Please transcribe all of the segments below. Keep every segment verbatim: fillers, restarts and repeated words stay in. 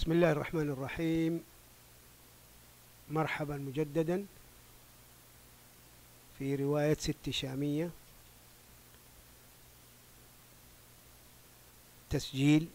بسم الله الرحمن الرحيم. مرحبا مجددا في رواية ست شامية، تسجيل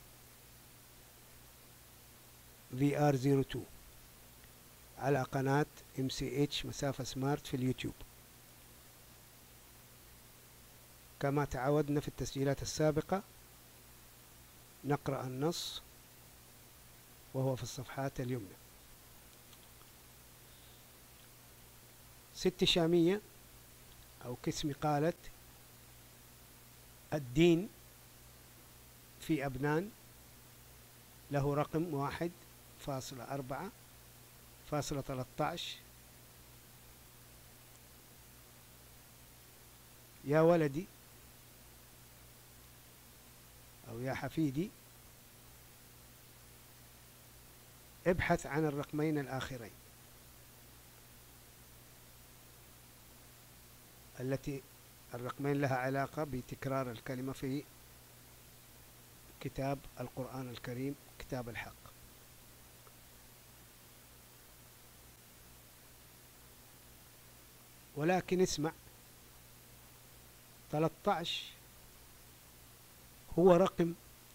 في آر صفر اثنين على قناة ام سي اتش مسافة سمارت في اليوتيوب. كما تعودنا في التسجيلات السابقة نقرأ النص وهو في الصفحات اليمنى. ست شامية أو كسم قالت: الدين في أبنان له رقم واحد فاصلة أربعة فاصلة ثلاثة عشر. يا ولدي أو يا حفيدي، ابحث عن الرقمين الآخرين التي الرقمين لها علاقة بتكرار الكلمة في كتاب القرآن الكريم، كتاب الحق. ولكن اسمع، ثلاثة عشر هو رقم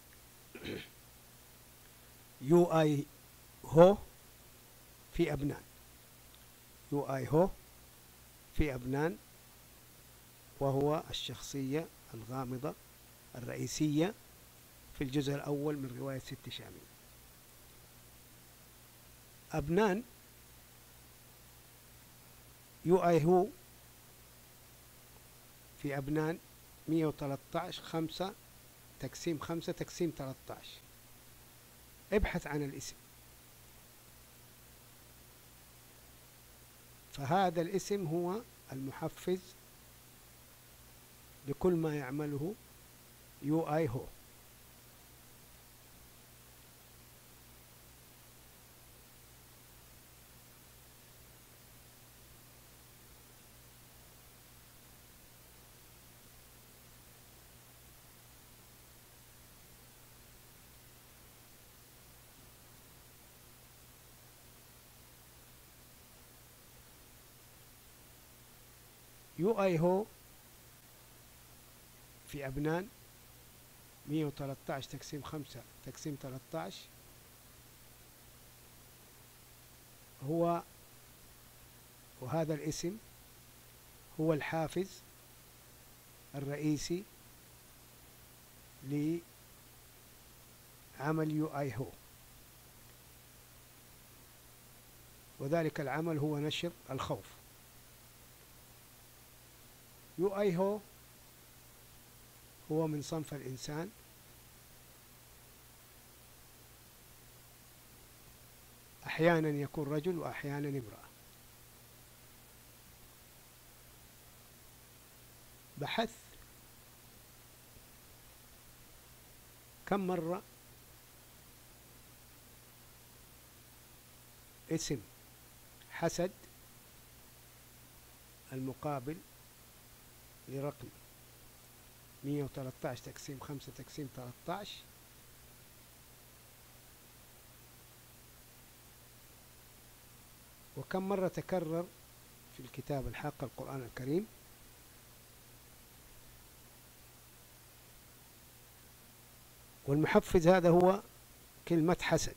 يو اي هو في أبنان، يو اي هو في أبنان، وهو الشخصية الغامضة الرئيسية في الجزء الأول من رواية ست شامية. أبنان يو اي هو في أبنان مئة وثلاثة عشر خمسة تقسيم خمسة تقسيم ثلاثة عشر. ابحث عن الاسم، فهذا الاسم هو المحفز لكل ما يعمله يو اي هو. يو اي هو في أبنان مئة وثلاثة عشر تقسيم خمسة تقسيم ثلاثة عشر هو، وهذا الاسم هو الحافز الرئيسي لعمل يو اي هو، وذلك العمل هو نشر الخوف. يو اي هو هو من صنف الإنسان، أحيانا يكون رجل وأحيانا امرأة. بحث كم مرة اسم حسد المقابل لرقم مئة وثلاثة عشر تقسيم خمسة تقسيم ثلاثة عشر وكم مرة تكرر في الكتاب الحق القرآن الكريم. والمحفز هذا هو كلمة حسد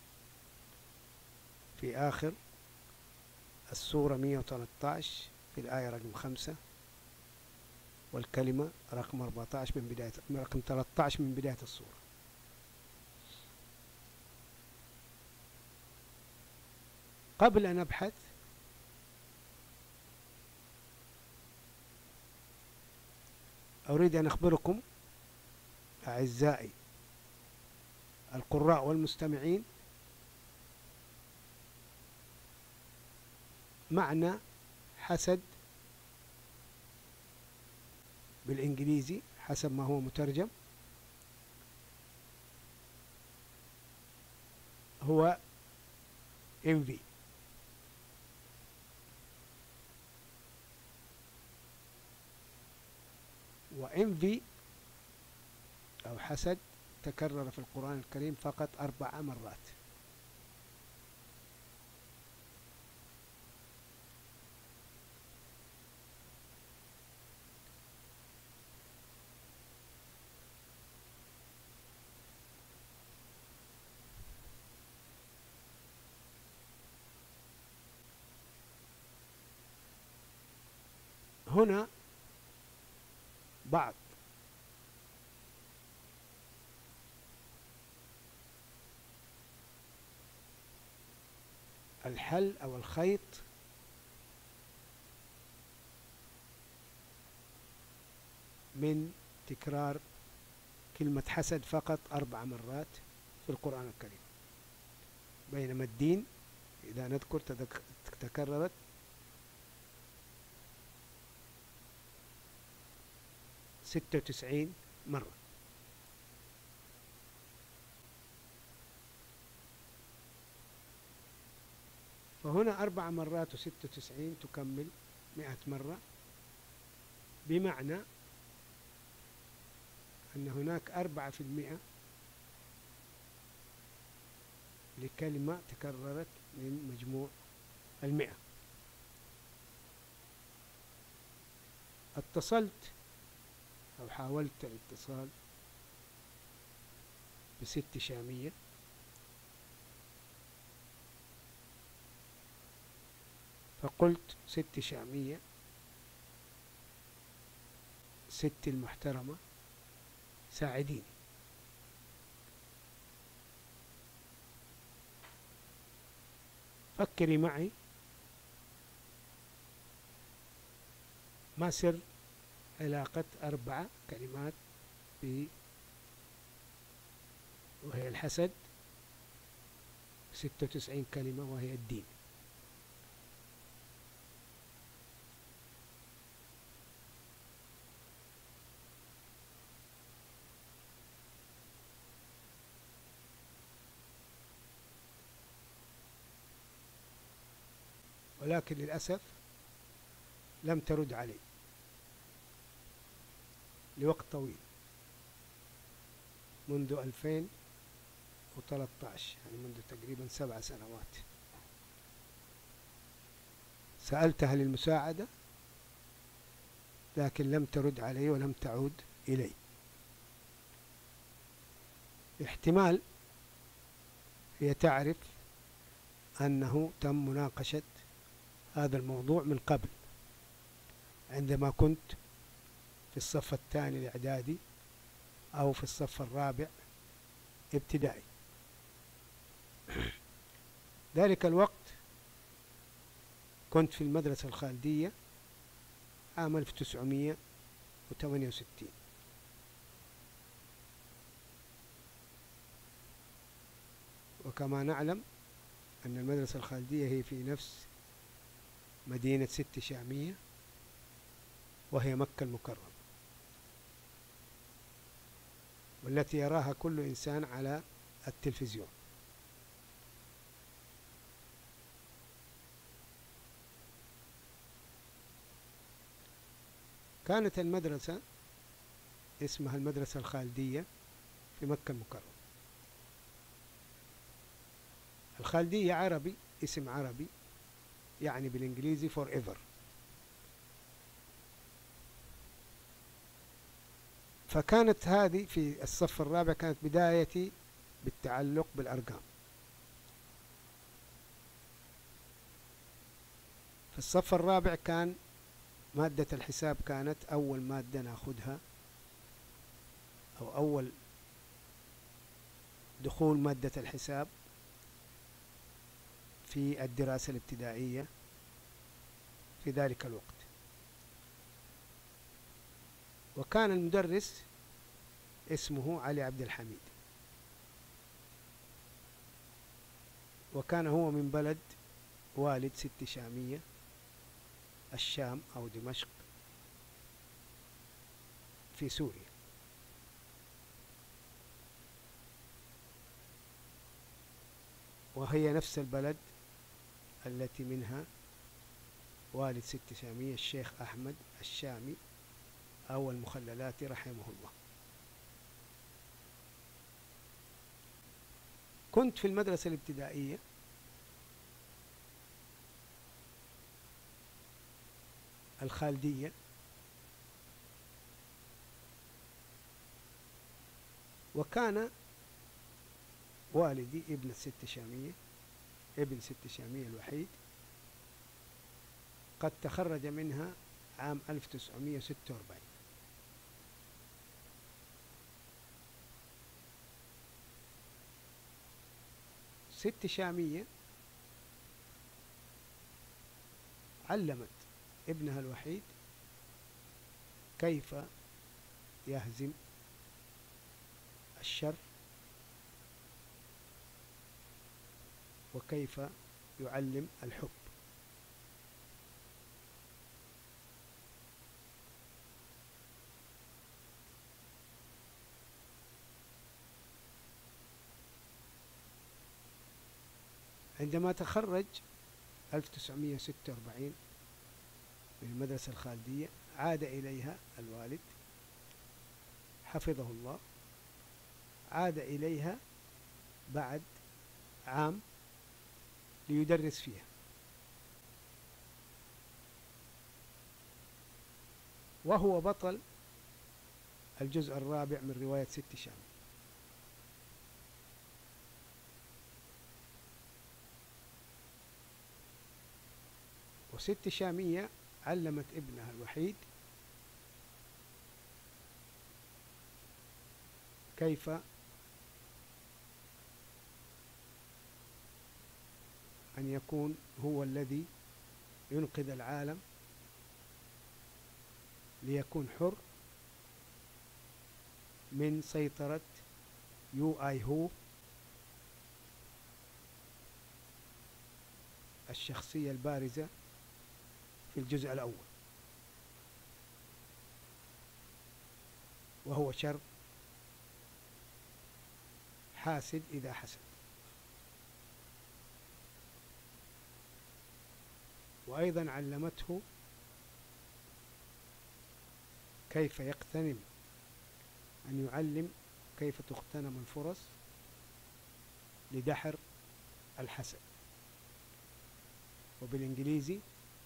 في آخر السورة مئة وثلاثة عشر في الآية رقم خمسة، والكلمة رقم أربعة عشر من بداية رقم ثلاثة عشر من بداية السورة. قبل أن أبحث أريد أن أخبركم أعزائي القراء والمستمعين معنى حسد بالإنجليزي حسب ما هو مترجم. هو envy، و envy أو حسد تكرر في القرآن الكريم فقط أربع مرات. هنا بعض الحل أو الخيط من تكرار كلمة حسد فقط أربع مرات في القرآن الكريم، بينما الدين إذا نذكر تكررت ستة وتسعين مرة. فهنا أربع مرات وستة وتسعين تكمل مئة مرة، بمعنى أن هناك أربعة في المئة لكلمة تكررت من مجموع المئة. اتصلت أو حاولت الاتصال بست شامية، فقلت ست شامية، ست المحترمة ساعديني. فكري معي ما سر علاقة أربع كلمات ب وهي الحسد، ستة وتسعين كلمة وهي الدين. ولكن للأسف لم ترد علي لوقت طويل، منذ ألفين وثلاثة عشر، يعني منذ تقريبا سبع سنوات. سألتها للمساعدة لكن لم ترد علي ولم تعود إلي. احتمال هي تعرف أنه تم مناقشة هذا الموضوع من قبل، عندما كنت في الصف الثاني الإعدادي أو في الصف الرابع ابتدائي. ذلك الوقت كنت في المدرسة الخالدية عام ألف وتسعمئة وثمانية وستين. وكما نعلم أن المدرسة الخالدية هي في نفس مدينة ست شامية وهي مكة المكرمة، والتي يراها كل إنسان على التلفزيون. كانت المدرسة اسمها المدرسة الخالدية في مكة المكرمة. الخالدية عربي، اسم عربي يعني بالإنجليزي forever. فكانت هذه في الصف الرابع كانت بدايتي بالتعلق بالأرقام. في الصف الرابع كان مادة الحساب كانت أول مادة ناخدها، أو أول دخول مادة الحساب في الدراسة الابتدائية في ذلك الوقت. وكان المدرس اسمه علي عبد الحميد، وكان هو من بلد والد ست شامية، الشام أو دمشق في سوريا. وهي نفس البلد التي منها والد ست شامية الشيخ أحمد الشامي أو المخللاتي رحمه الله. كنت في المدرسة الابتدائية الخالدية، وكان والدي ابن الست شامية، ابن ست شامية الوحيد، قد تخرج منها عام ألف وتسعمائة وستة وأربعين. ست شامية علمت ابنها الوحيد كيف يهزم الشر وكيف يعلم الحب. عندما تخرج ألف وتسعمائة وستة وأربعين من المدرسة الخالدية عاد إليها الوالد حفظه الله، عاد إليها بعد عام ليدرس فيها، وهو بطل الجزء الرابع من رواية ست شامية. وست شامية علمت ابنها الوحيد كيف أن يكون هو الذي ينقذ العالم ليكون حر من سيطرة يو آي هو، الشخصية البارزة في الجزء الأول، وهو شر حاسد إذا حسد. وأيضا علمته كيف يغتنم، أن يعلم كيف تغتنم الفرص لدحر الحسد، وبالإنجليزي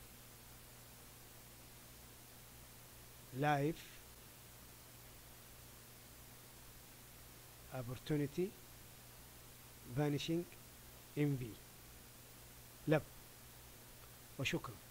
life opportunity vanishing envy. لب. وشكرا.